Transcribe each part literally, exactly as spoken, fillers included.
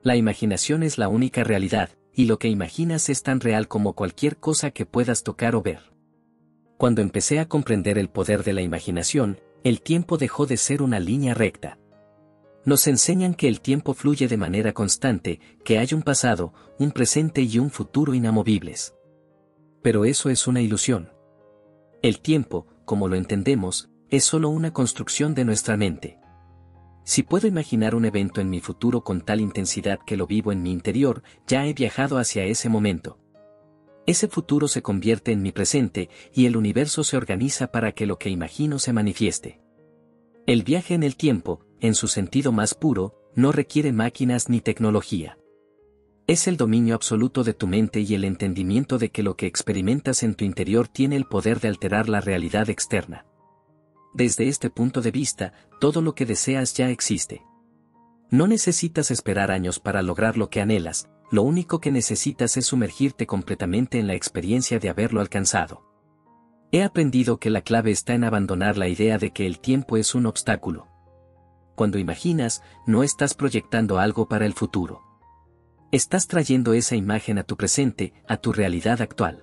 La imaginación es la única realidad, y lo que imaginas es tan real como cualquier cosa que puedas tocar o ver. Cuando empecé a comprender el poder de la imaginación, el tiempo dejó de ser una línea recta. Nos enseñan que el tiempo fluye de manera constante, que hay un pasado, un presente y un futuro inamovibles. Pero eso es una ilusión. El tiempo, como lo entendemos, es solo una construcción de nuestra mente. Si puedo imaginar un evento en mi futuro con tal intensidad que lo vivo en mi interior, ya he viajado hacia ese momento. Ese futuro se convierte en mi presente, y el universo se organiza para que lo que imagino se manifieste. El viaje en el tiempo, en su sentido más puro, no requiere máquinas ni tecnología. Es el dominio absoluto de tu mente y el entendimiento de que lo que experimentas en tu interior tiene el poder de alterar la realidad externa. Desde este punto de vista, todo lo que deseas ya existe. No necesitas esperar años para lograr lo que anhelas, lo único que necesitas es sumergirte completamente en la experiencia de haberlo alcanzado. He aprendido que la clave está en abandonar la idea de que el tiempo es un obstáculo. Cuando imaginas, no estás proyectando algo para el futuro. Estás trayendo esa imagen a tu presente, a tu realidad actual.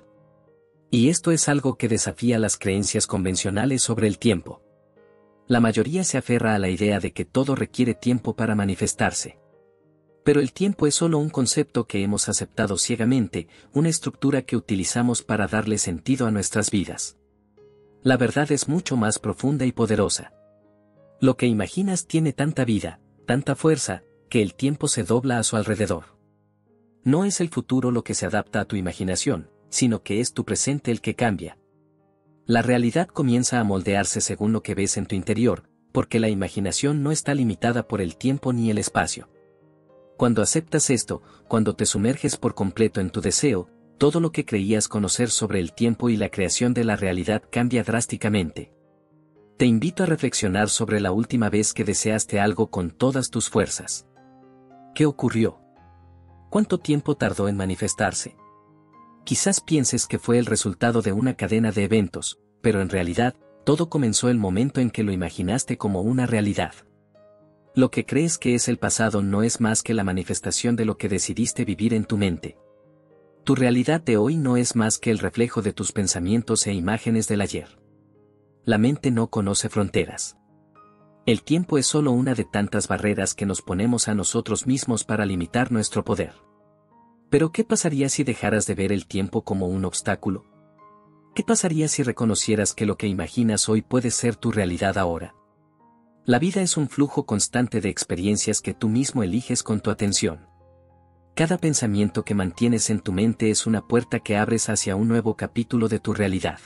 Y esto es algo que desafía las creencias convencionales sobre el tiempo. La mayoría se aferra a la idea de que todo requiere tiempo para manifestarse. Pero el tiempo es solo un concepto que hemos aceptado ciegamente, una estructura que utilizamos para darle sentido a nuestras vidas. La verdad es mucho más profunda y poderosa. Lo que imaginas tiene tanta vida, tanta fuerza, que el tiempo se dobla a su alrededor. No es el futuro lo que se adapta a tu imaginación, sino que es tu presente el que cambia. La realidad comienza a moldearse según lo que ves en tu interior, porque la imaginación no está limitada por el tiempo ni el espacio. Cuando aceptas esto, cuando te sumerges por completo en tu deseo, todo lo que creías conocer sobre el tiempo y la creación de la realidad cambia drásticamente. Te invito a reflexionar sobre la última vez que deseaste algo con todas tus fuerzas. ¿Qué ocurrió? ¿Cuánto tiempo tardó en manifestarse? Quizás pienses que fue el resultado de una cadena de eventos, pero en realidad, todo comenzó el momento en que lo imaginaste como una realidad. Lo que crees que es el pasado no es más que la manifestación de lo que decidiste vivir en tu mente. Tu realidad de hoy no es más que el reflejo de tus pensamientos e imágenes del ayer. La mente no conoce fronteras. El tiempo es solo una de tantas barreras que nos ponemos a nosotros mismos para limitar nuestro poder. Pero ¿qué pasaría si dejaras de ver el tiempo como un obstáculo? ¿Qué pasaría si reconocieras que lo que imaginas hoy puede ser tu realidad ahora? La vida es un flujo constante de experiencias que tú mismo eliges con tu atención. Cada pensamiento que mantienes en tu mente es una puerta que abres hacia un nuevo capítulo de tu realidad.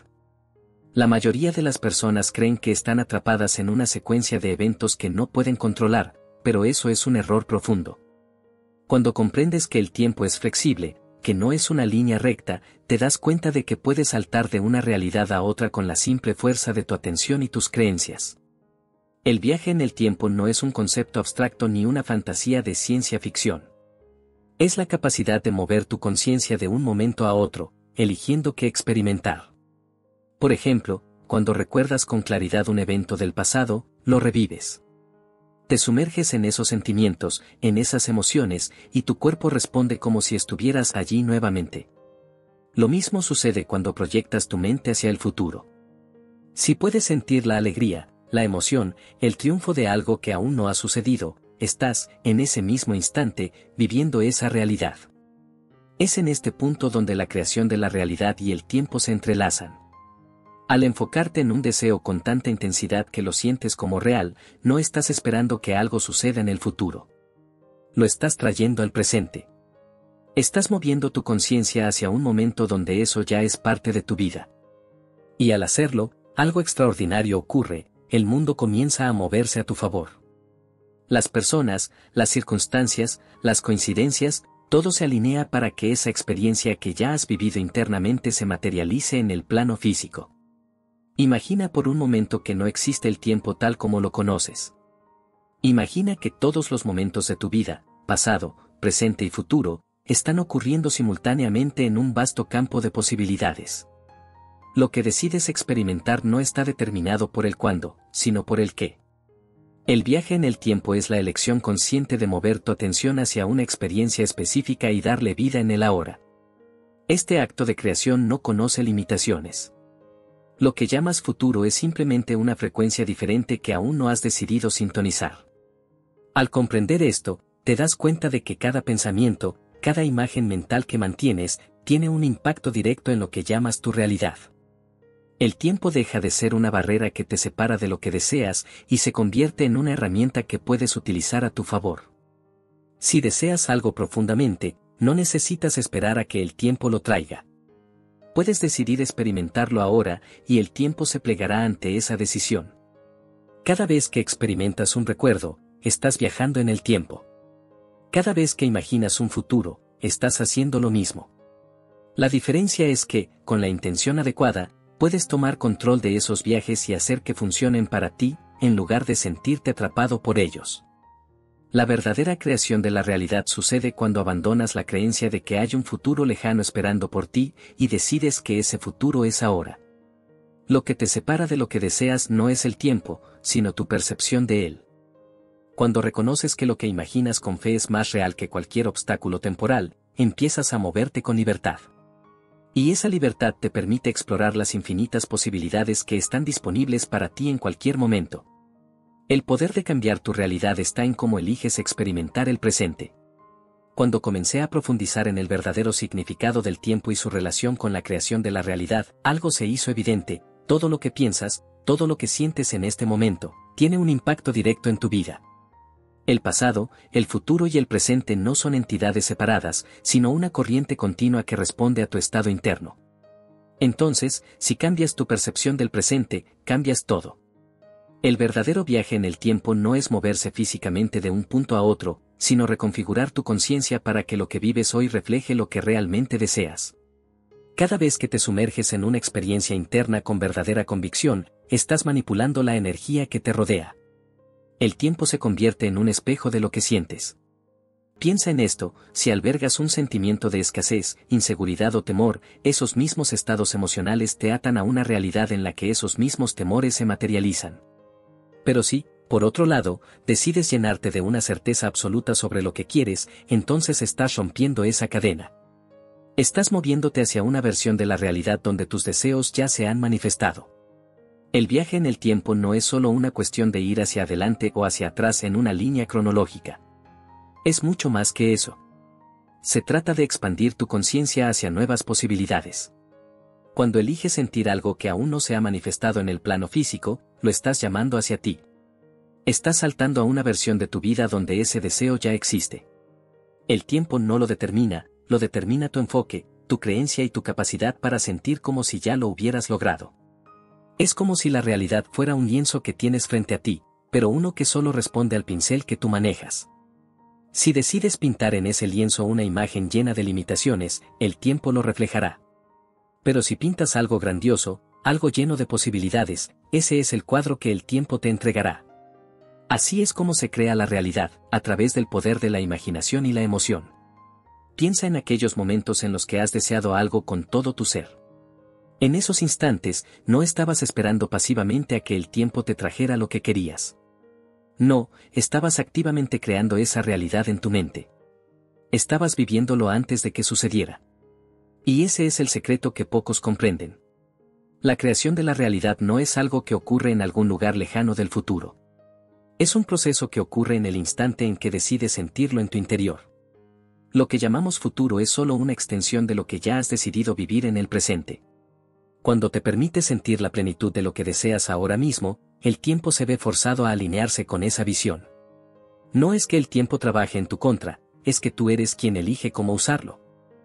La mayoría de las personas creen que están atrapadas en una secuencia de eventos que no pueden controlar, pero eso es un error profundo. Cuando comprendes que el tiempo es flexible, que no es una línea recta, te das cuenta de que puedes saltar de una realidad a otra con la simple fuerza de tu atención y tus creencias. El viaje en el tiempo no es un concepto abstracto ni una fantasía de ciencia ficción. Es la capacidad de mover tu conciencia de un momento a otro, eligiendo qué experimentar. Por ejemplo, cuando recuerdas con claridad un evento del pasado, lo revives. Te sumerges en esos sentimientos, en esas emociones, y tu cuerpo responde como si estuvieras allí nuevamente. Lo mismo sucede cuando proyectas tu mente hacia el futuro. Si puedes sentir la alegría, la emoción, el triunfo de algo que aún no ha sucedido, estás, en ese mismo instante, viviendo esa realidad. Es en este punto donde la creación de la realidad y el tiempo se entrelazan. Al enfocarte en un deseo con tanta intensidad que lo sientes como real, no estás esperando que algo suceda en el futuro. Lo estás trayendo al presente. Estás moviendo tu conciencia hacia un momento donde eso ya es parte de tu vida. Y al hacerlo, algo extraordinario ocurre, el mundo comienza a moverse a tu favor. Las personas, las circunstancias, las coincidencias, todo se alinea para que esa experiencia que ya has vivido internamente se materialice en el plano físico. Imagina por un momento que no existe el tiempo tal como lo conoces. Imagina que todos los momentos de tu vida, pasado, presente y futuro, están ocurriendo simultáneamente en un vasto campo de posibilidades. Lo que decides experimentar no está determinado por el cuándo, sino por el qué. El viaje en el tiempo es la elección consciente de mover tu atención hacia una experiencia específica y darle vida en el ahora. Este acto de creación no conoce limitaciones. Lo que llamas futuro es simplemente una frecuencia diferente que aún no has decidido sintonizar. Al comprender esto, te das cuenta de que cada pensamiento, cada imagen mental que mantienes, tiene un impacto directo en lo que llamas tu realidad. El tiempo deja de ser una barrera que te separa de lo que deseas y se convierte en una herramienta que puedes utilizar a tu favor. Si deseas algo profundamente, no necesitas esperar a que el tiempo lo traiga. Puedes decidir experimentarlo ahora y el tiempo se plegará ante esa decisión. Cada vez que experimentas un recuerdo, estás viajando en el tiempo. Cada vez que imaginas un futuro, estás haciendo lo mismo. La diferencia es que, con la intención adecuada, puedes tomar control de esos viajes y hacer que funcionen para ti, en lugar de sentirte atrapado por ellos. La verdadera creación de la realidad sucede cuando abandonas la creencia de que hay un futuro lejano esperando por ti y decides que ese futuro es ahora. Lo que te separa de lo que deseas no es el tiempo, sino tu percepción de él. Cuando reconoces que lo que imaginas con fe es más real que cualquier obstáculo temporal, empiezas a moverte con libertad. Y esa libertad te permite explorar las infinitas posibilidades que están disponibles para ti en cualquier momento. El poder de cambiar tu realidad está en cómo eliges experimentar el presente. Cuando comencé a profundizar en el verdadero significado del tiempo y su relación con la creación de la realidad, algo se hizo evidente: todo lo que piensas, todo lo que sientes en este momento, tiene un impacto directo en tu vida. El pasado, el futuro y el presente no son entidades separadas, sino una corriente continua que responde a tu estado interno. Entonces, si cambias tu percepción del presente, cambias todo. El verdadero viaje en el tiempo no es moverse físicamente de un punto a otro, sino reconfigurar tu conciencia para que lo que vives hoy refleje lo que realmente deseas. Cada vez que te sumerges en una experiencia interna con verdadera convicción, estás manipulando la energía que te rodea. El tiempo se convierte en un espejo de lo que sientes. Piensa en esto: si albergas un sentimiento de escasez, inseguridad o temor, esos mismos estados emocionales te atan a una realidad en la que esos mismos temores se materializan. Pero si, por otro lado, decides llenarte de una certeza absoluta sobre lo que quieres, entonces estás rompiendo esa cadena. Estás moviéndote hacia una versión de la realidad donde tus deseos ya se han manifestado. El viaje en el tiempo no es solo una cuestión de ir hacia adelante o hacia atrás en una línea cronológica. Es mucho más que eso. Se trata de expandir tu conciencia hacia nuevas posibilidades. Cuando eliges sentir algo que aún no se ha manifestado en el plano físico, lo estás llamando hacia ti. Estás saltando a una versión de tu vida donde ese deseo ya existe. El tiempo no lo determina, lo determina tu enfoque, tu creencia y tu capacidad para sentir como si ya lo hubieras logrado. Es como si la realidad fuera un lienzo que tienes frente a ti, pero uno que solo responde al pincel que tú manejas. Si decides pintar en ese lienzo una imagen llena de limitaciones, el tiempo lo reflejará. Pero si pintas algo grandioso, algo lleno de posibilidades, ese es el cuadro que el tiempo te entregará. Así es como se crea la realidad, a través del poder de la imaginación y la emoción. Piensa en aquellos momentos en los que has deseado algo con todo tu ser. En esos instantes, no estabas esperando pasivamente a que el tiempo te trajera lo que querías. No, estabas activamente creando esa realidad en tu mente. Estabas viviéndolo antes de que sucediera. Y ese es el secreto que pocos comprenden. La creación de la realidad no es algo que ocurre en algún lugar lejano del futuro. Es un proceso que ocurre en el instante en que decides sentirlo en tu interior. Lo que llamamos futuro es solo una extensión de lo que ya has decidido vivir en el presente. Cuando te permites sentir la plenitud de lo que deseas ahora mismo, el tiempo se ve forzado a alinearse con esa visión. No es que el tiempo trabaje en tu contra, es que tú eres quien elige cómo usarlo.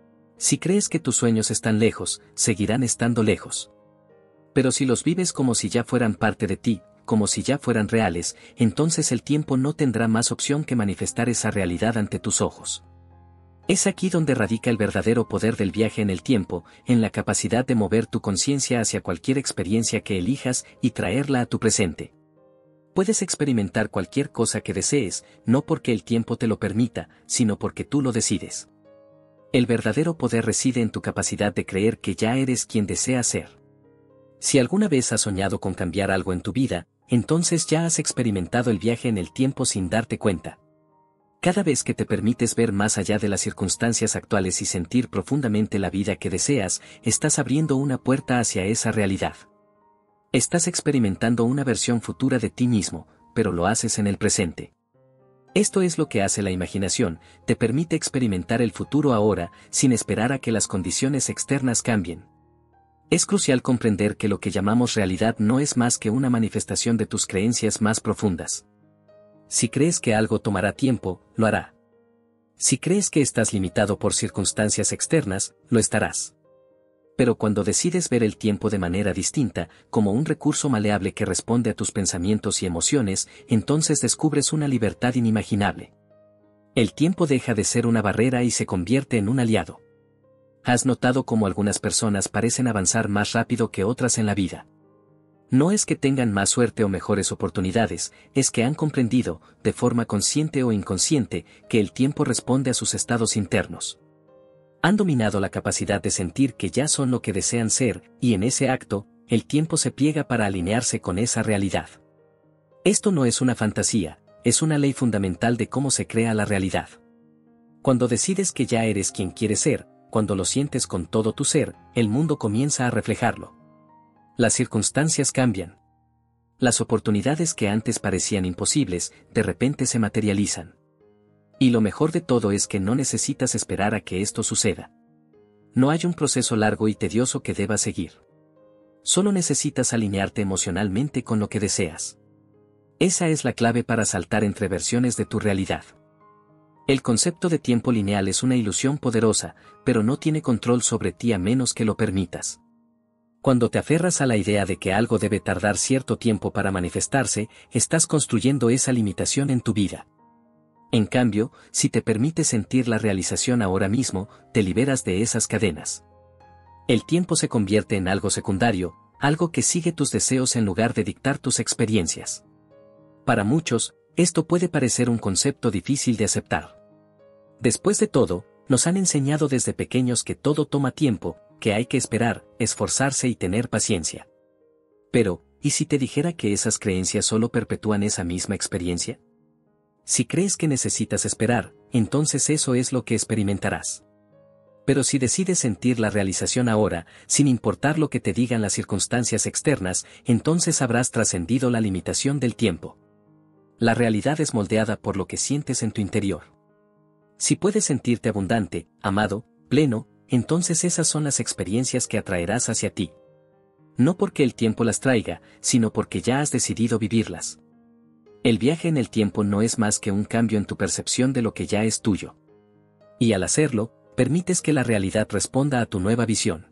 Si crees que tus sueños están lejos, seguirán estando lejos. Pero si los vives como si ya fueran parte de ti, como si ya fueran reales, entonces el tiempo no tendrá más opción que manifestar esa realidad ante tus ojos. Es aquí donde radica el verdadero poder del viaje en el tiempo, en la capacidad de mover tu conciencia hacia cualquier experiencia que elijas y traerla a tu presente. Puedes experimentar cualquier cosa que desees, no porque el tiempo te lo permita, sino porque tú lo decides. El verdadero poder reside en tu capacidad de creer que ya eres quien deseas ser. Si alguna vez has soñado con cambiar algo en tu vida, entonces ya has experimentado el viaje en el tiempo sin darte cuenta. Cada vez que te permites ver más allá de las circunstancias actuales y sentir profundamente la vida que deseas, estás abriendo una puerta hacia esa realidad. Estás experimentando una versión futura de ti mismo, pero lo haces en el presente. Esto es lo que hace la imaginación, te permite experimentar el futuro ahora, sin esperar a que las condiciones externas cambien. Es crucial comprender que lo que llamamos realidad no es más que una manifestación de tus creencias más profundas. Si crees que algo tomará tiempo, lo hará. Si crees que estás limitado por circunstancias externas, lo estarás. Pero cuando decides ver el tiempo de manera distinta, como un recurso maleable que responde a tus pensamientos y emociones, entonces descubres una libertad inimaginable. El tiempo deja de ser una barrera y se convierte en un aliado. ¿Has notado cómo algunas personas parecen avanzar más rápido que otras en la vida? No es que tengan más suerte o mejores oportunidades, es que han comprendido, de forma consciente o inconsciente, que el tiempo responde a sus estados internos. Han dominado la capacidad de sentir que ya son lo que desean ser, y en ese acto, el tiempo se pliega para alinearse con esa realidad. Esto no es una fantasía, es una ley fundamental de cómo se crea la realidad. Cuando decides que ya eres quien quieres ser, cuando lo sientes con todo tu ser, el mundo comienza a reflejarlo. Las circunstancias cambian. Las oportunidades que antes parecían imposibles, de repente se materializan. Y lo mejor de todo es que no necesitas esperar a que esto suceda. No hay un proceso largo y tedioso que debas seguir. Solo necesitas alinearte emocionalmente con lo que deseas. Esa es la clave para saltar entre versiones de tu realidad. El concepto de tiempo lineal es una ilusión poderosa, pero no tiene control sobre ti a menos que lo permitas. Cuando te aferras a la idea de que algo debe tardar cierto tiempo para manifestarse, estás construyendo esa limitación en tu vida. En cambio, si te permites sentir la realización ahora mismo, te liberas de esas cadenas. El tiempo se convierte en algo secundario, algo que sigue tus deseos en lugar de dictar tus experiencias. Para muchos, esto puede parecer un concepto difícil de aceptar. Después de todo, nos han enseñado desde pequeños que todo toma tiempo, que hay que esperar, esforzarse y tener paciencia. Pero, ¿y si te dijera que esas creencias solo perpetúan esa misma experiencia? Si crees que necesitas esperar, entonces eso es lo que experimentarás. Pero si decides sentir la realización ahora, sin importar lo que te digan las circunstancias externas, entonces habrás trascendido la limitación del tiempo. La realidad es moldeada por lo que sientes en tu interior. Si puedes sentirte abundante, amado, pleno, entonces esas son las experiencias que atraerás hacia ti. No porque el tiempo las traiga, sino porque ya has decidido vivirlas. El viaje en el tiempo no es más que un cambio en tu percepción de lo que ya es tuyo. Y al hacerlo, permites que la realidad responda a tu nueva visión.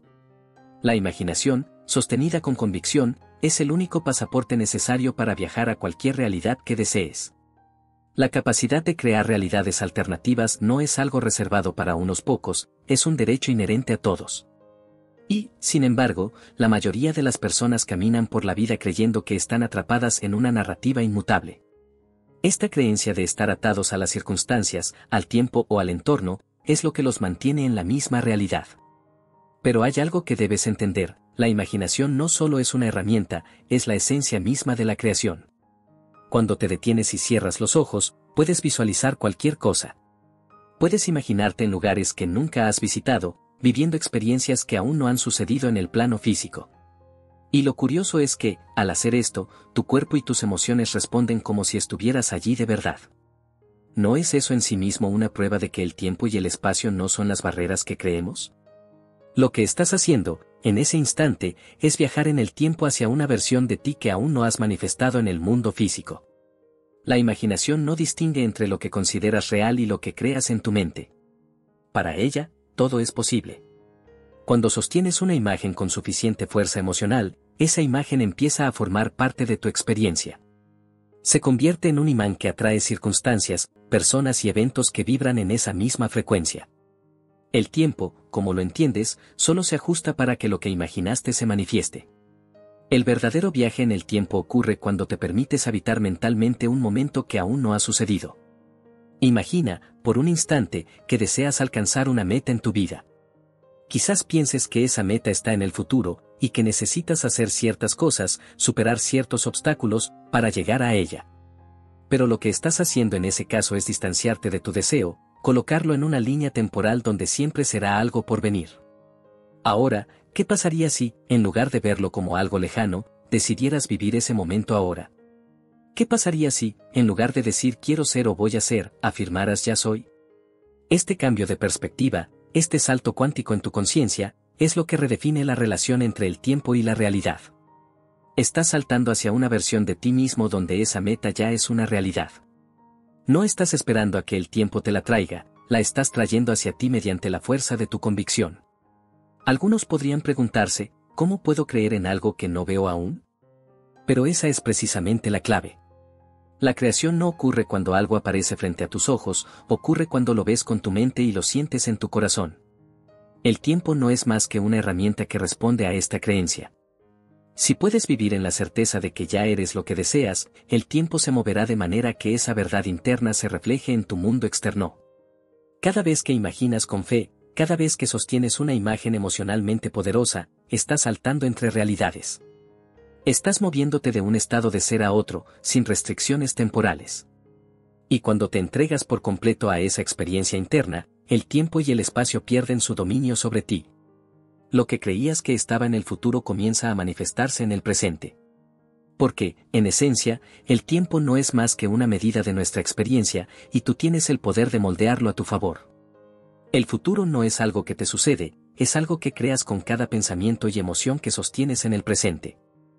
La imaginación, sostenida con convicción, es el único pasaporte necesario para viajar a cualquier realidad que desees. La capacidad de crear realidades alternativas no es algo reservado para unos pocos, es un derecho inherente a todos. Y, sin embargo, la mayoría de las personas caminan por la vida creyendo que están atrapadas en una narrativa inmutable. Esta creencia de estar atados a las circunstancias, al tiempo o al entorno, es lo que los mantiene en la misma realidad. Pero hay algo que debes entender, la imaginación no solo es una herramienta, es la esencia misma de la creación. Cuando te detienes y cierras los ojos, puedes visualizar cualquier cosa. Puedes imaginarte en lugares que nunca has visitado, viviendo experiencias que aún no han sucedido en el plano físico. Y lo curioso es que, al hacer esto, tu cuerpo y tus emociones responden como si estuvieras allí de verdad. ¿No es eso en sí mismo una prueba de que el tiempo y el espacio no son las barreras que creemos? Lo que estás haciendo, en ese instante, es viajar en el tiempo hacia una versión de ti que aún no has manifestado en el mundo físico. La imaginación no distingue entre lo que consideras real y lo que creas en tu mente. Para ella, todo es posible. Cuando sostienes una imagen con suficiente fuerza emocional, esa imagen empieza a formar parte de tu experiencia. Se convierte en un imán que atrae circunstancias, personas y eventos que vibran en esa misma frecuencia. El tiempo, como lo entiendes, solo se ajusta para que lo que imaginaste se manifieste. El verdadero viaje en el tiempo ocurre cuando te permites habitar mentalmente un momento que aún no ha sucedido. Imagina, por un instante, que deseas alcanzar una meta en tu vida. Quizás pienses que esa meta está en el futuro, y que necesitas hacer ciertas cosas, superar ciertos obstáculos, para llegar a ella. Pero lo que estás haciendo en ese caso es distanciarte de tu deseo, colocarlo en una línea temporal donde siempre será algo por venir. Ahora, ¿qué pasaría si, en lugar de verlo como algo lejano, decidieras vivir ese momento ahora? ¿Qué pasaría si, en lugar de decir quiero ser o voy a ser, afirmaras ya soy? Este cambio de perspectiva, este salto cuántico en tu conciencia, es lo que redefine la relación entre el tiempo y la realidad. Estás saltando hacia una versión de ti mismo donde esa meta ya es una realidad. No estás esperando a que el tiempo te la traiga, la estás trayendo hacia ti mediante la fuerza de tu convicción. Algunos podrían preguntarse, ¿cómo puedo creer en algo que no veo aún? Pero esa es precisamente la clave. La creación no ocurre cuando algo aparece frente a tus ojos, ocurre cuando lo ves con tu mente y lo sientes en tu corazón. El tiempo no es más que una herramienta que responde a esta creencia. Si puedes vivir en la certeza de que ya eres lo que deseas, el tiempo se moverá de manera que esa verdad interna se refleje en tu mundo externo. Cada vez que imaginas con fe, cada vez que sostienes una imagen emocionalmente poderosa, estás saltando entre realidades. Estás moviéndote de un estado de ser a otro, sin restricciones temporales. Y cuando te entregas por completo a esa experiencia interna, el tiempo y el espacio pierden su dominio sobre ti. Lo que creías que estaba en el futuro comienza a manifestarse en el presente. Porque, en esencia, el tiempo no es más que una medida de nuestra experiencia, y tú tienes el poder de moldearlo a tu favor. El futuro no es algo que te sucede, es algo que creas con cada pensamiento y emoción que sostienes en el presente.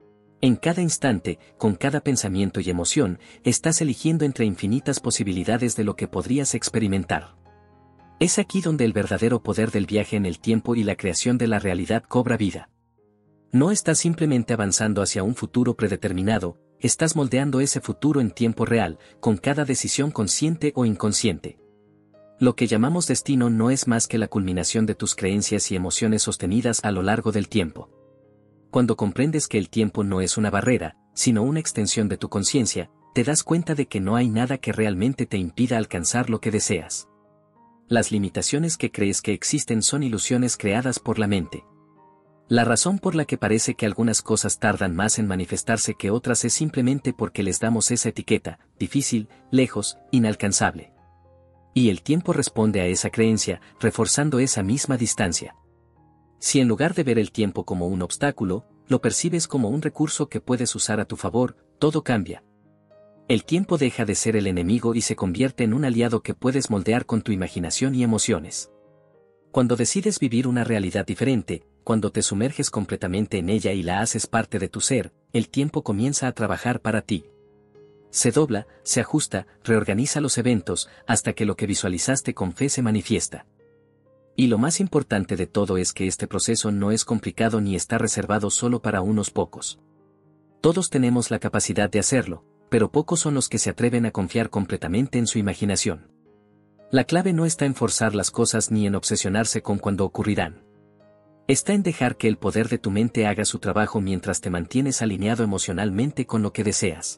En cada instante, con cada pensamiento y emoción, estás eligiendo entre infinitas posibilidades de lo que podrías experimentar. Es aquí donde el verdadero poder del viaje en el tiempo y la creación de la realidad cobra vida. No estás simplemente avanzando hacia un futuro predeterminado, estás moldeando ese futuro en tiempo real, con cada decisión consciente o inconsciente. Lo que llamamos destino no es más que la culminación de tus creencias y emociones sostenidas a lo largo del tiempo. Cuando comprendes que el tiempo no es una barrera, sino una extensión de tu conciencia, te das cuenta de que no hay nada que realmente te impida alcanzar lo que deseas. Las limitaciones que crees que existen son ilusiones creadas por la mente. La razón por la que parece que algunas cosas tardan más en manifestarse que otras es simplemente porque les damos esa etiqueta, difícil, lejos, inalcanzable. Y el tiempo responde a esa creencia, reforzando esa misma distancia. Si en lugar de ver el tiempo como un obstáculo, lo percibes como un recurso que puedes usar a tu favor, todo cambia. El tiempo deja de ser el enemigo y se convierte en un aliado que puedes moldear con tu imaginación y emociones. Cuando decides vivir una realidad diferente, cuando te sumerges completamente en ella y la haces parte de tu ser, el tiempo comienza a trabajar para ti. Se dobla, se ajusta, reorganiza los eventos, hasta que lo que visualizaste con fe se manifiesta. Y lo más importante de todo es que este proceso no es complicado ni está reservado solo para unos pocos. Todos tenemos la capacidad de hacerlo, pero pocos son los que se atreven a confiar completamente en su imaginación. La clave no está en forzar las cosas ni en obsesionarse con cuándo ocurrirán. Está en dejar que el poder de tu mente haga su trabajo mientras te mantienes alineado emocionalmente con lo que deseas.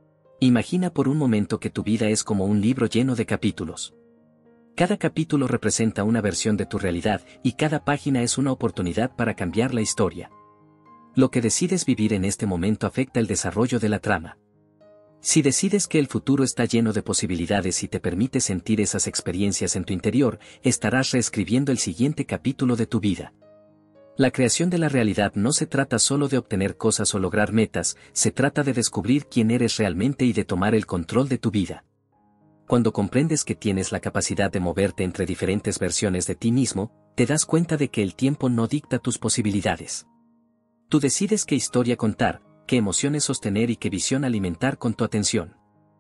Imagina por un momento que tu vida es como un libro lleno de capítulos. Cada capítulo representa una versión de tu realidad y cada página es una oportunidad para cambiar la historia. Lo que decides vivir en este momento afecta el desarrollo de la trama. Si decides que el futuro está lleno de posibilidades y te permite sentir esas experiencias en tu interior, estarás reescribiendo el siguiente capítulo de tu vida. La creación de la realidad no se trata solo de obtener cosas o lograr metas, se trata de descubrir quién eres realmente y de tomar el control de tu vida. Cuando comprendes que tienes la capacidad de moverte entre diferentes versiones de ti mismo, te das cuenta de que el tiempo no dicta tus posibilidades. Tú decides qué historia contar, qué emociones sostener y qué visión alimentar con tu atención.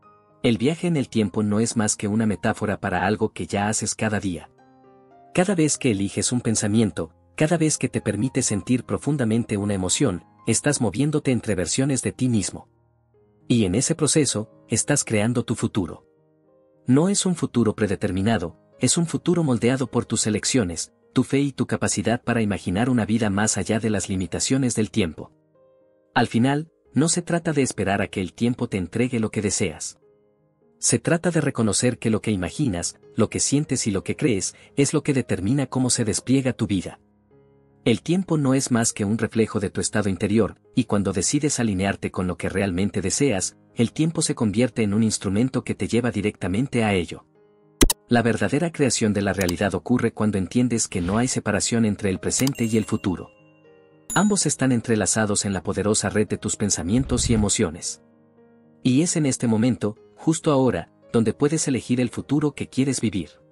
El viaje en el tiempo no es más que una metáfora para algo que ya haces cada día. Cada vez que eliges un pensamiento, cada vez que te permites sentir profundamente una emoción, estás moviéndote entre versiones de ti mismo. Y en ese proceso, estás creando tu futuro. No es un futuro predeterminado, es un futuro moldeado por tus elecciones, tu fe y tu capacidad para imaginar una vida más allá de las limitaciones del tiempo. Al final, no se trata de esperar a que el tiempo te entregue lo que deseas. Se trata de reconocer que lo que imaginas, lo que sientes y lo que crees, es lo que determina cómo se despliega tu vida. El tiempo no es más que un reflejo de tu estado interior, y cuando decides alinearte con lo que realmente deseas, el tiempo se convierte en un instrumento que te lleva directamente a ello. La verdadera creación de la realidad ocurre cuando entiendes que no hay separación entre el presente y el futuro. Ambos están entrelazados en la poderosa red de tus pensamientos y emociones. Y es en este momento, justo ahora, donde puedes elegir el futuro que quieres vivir.